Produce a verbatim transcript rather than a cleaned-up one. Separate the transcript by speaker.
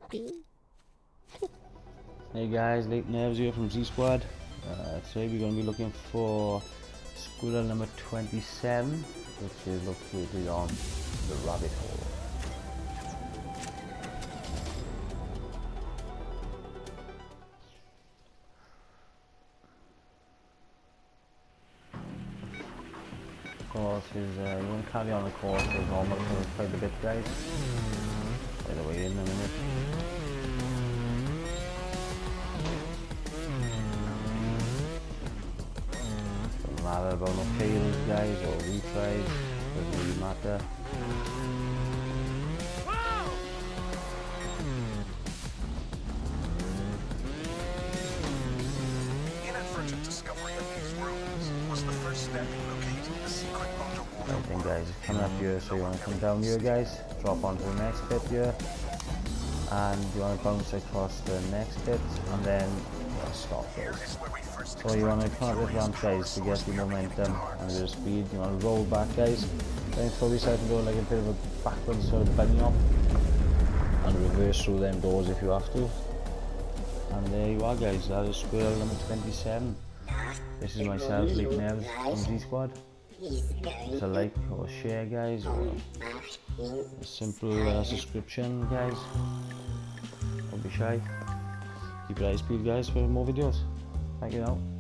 Speaker 1: Hey guys, Late Nerves here from Z Squad. Uh, today we're going to be looking for squirrel number twenty-seven, which is located on the rabbit hole. Course is uh, you want to carry on the course as normal for quite a bit, guys. By the way, in a minute. Doesn't matter about no fails, guys, or retries. Doesn't really matter.
Speaker 2: Inadvertent discovery of these rooms was the first step in locating the secret underwater
Speaker 1: Right then,
Speaker 2: world.
Speaker 1: guys, it's coming up here, so you want to come down here, guys, drop onto the next bit here, and you want to bounce across the next bit, and then you want to stop,
Speaker 2: Here
Speaker 1: guys.
Speaker 2: is where we first
Speaker 1: So you want to
Speaker 2: extract
Speaker 1: come up
Speaker 2: the
Speaker 1: this ramp,
Speaker 2: curious
Speaker 1: guys, to
Speaker 2: power
Speaker 1: get
Speaker 2: source
Speaker 1: the
Speaker 2: behind
Speaker 1: momentum
Speaker 2: the
Speaker 1: and a
Speaker 2: cars.
Speaker 1: bit of speed. You want to roll back, guys, then throw yourself and go like a bit of a backwards sort of bunny hop, and reverse through them doors if you have to. And there you are, guys, that is squirrel number twenty-seven. This is myself, Late Nerves from Z Squad. It's a like or share, guys, or a simple uh, subscription, guys. Don't be shy. Keep your eyes peeled, guys, for more videos. Thank you now.